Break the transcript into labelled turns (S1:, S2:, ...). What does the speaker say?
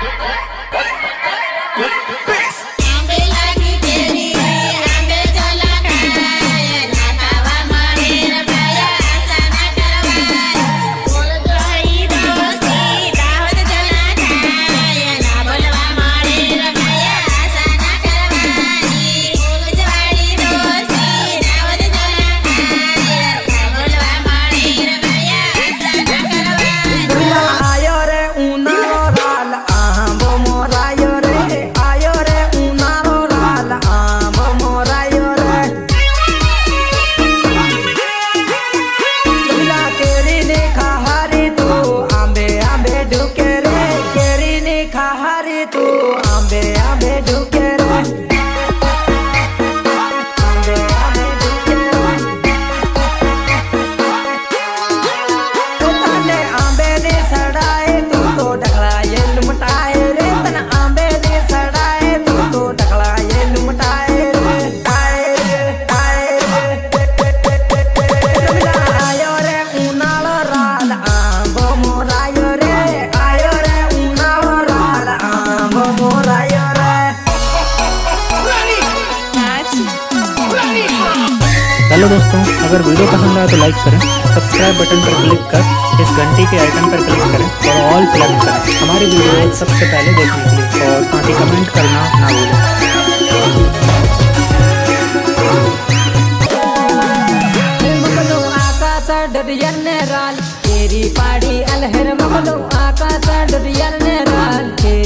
S1: Hello दोस्तों, अगर video पसंद आए तो लाइक करें, सब्सक्राइब बटन पर क्लिक कर इस घंटी के आइकन पर क्लिक करें और ऑल सेलेक्ट करें हमारी वीडियो सबसे पहले देखने के लिए, और साथ ही कमेंट करना ना भूलें। तेरी पाड़ी अलहर मगलो आकाश डरियल ने राल।